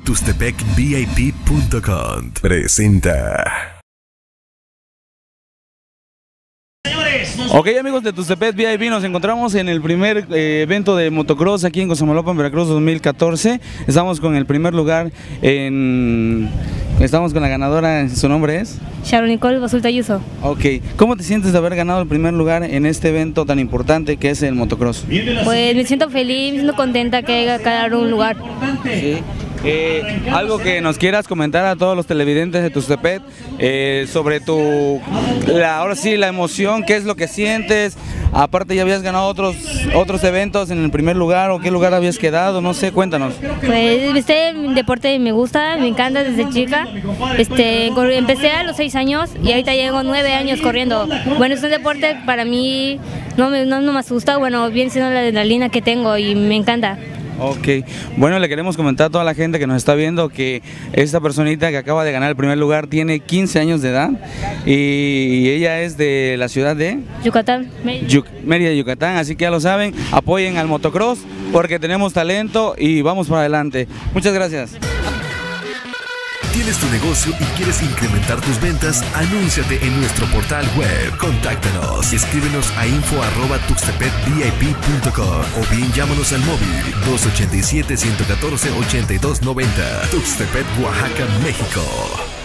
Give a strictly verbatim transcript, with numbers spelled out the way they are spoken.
Tuxtepec V I P punto com presenta. Ok, amigos de Tuxtepec V I P, nos encontramos en el primer eh, evento de motocross aquí en Cosamaloapan, Veracruz dos mil catorce. Estamos con el primer lugar en... Estamos con la ganadora, ¿su nombre es? Sharon Nicole Basulta Ayuso. Ok, ¿cómo te sientes de haber ganado el primer lugar en este evento tan importante que es el motocross? Pues me siento feliz, me siento contenta que haya ganado un lugar. Sí. Eh, algo que nos quieras comentar a todos los televidentes de Tuxtepec eh, sobre tu, la, ahora sí, la emoción, qué es lo que sientes. Aparte, ya habías ganado otros otros eventos en el primer lugar, o qué lugar habías quedado, no sé, cuéntanos. Pues este deporte me gusta, me encanta desde chica. Este, empecé a los seis años y ahorita llevo nueve años corriendo. Bueno, es un deporte para mí no me, no, no me asusta, bueno, bien siendo la adrenalina que tengo y me encanta. Ok, bueno, le queremos comentar a toda la gente que nos está viendo que esta personita que acaba de ganar el primer lugar tiene quince años de edad y ella es de la ciudad de Yucatán, Yu Mérida, Yucatán, así que ya lo saben, apoyen al motocross porque tenemos talento y vamos para adelante. Muchas gracias. ¿Tienes tu negocio y quieres incrementar tus ventas? Anúnciate en nuestro portal web. Contáctanos. Escríbenos a info arroba tuxtepec V I P punto com o bien llámanos al móvil dos ochenta y siete, ciento catorce, ochenta y dos noventa. Tuxtepec, Oaxaca, México.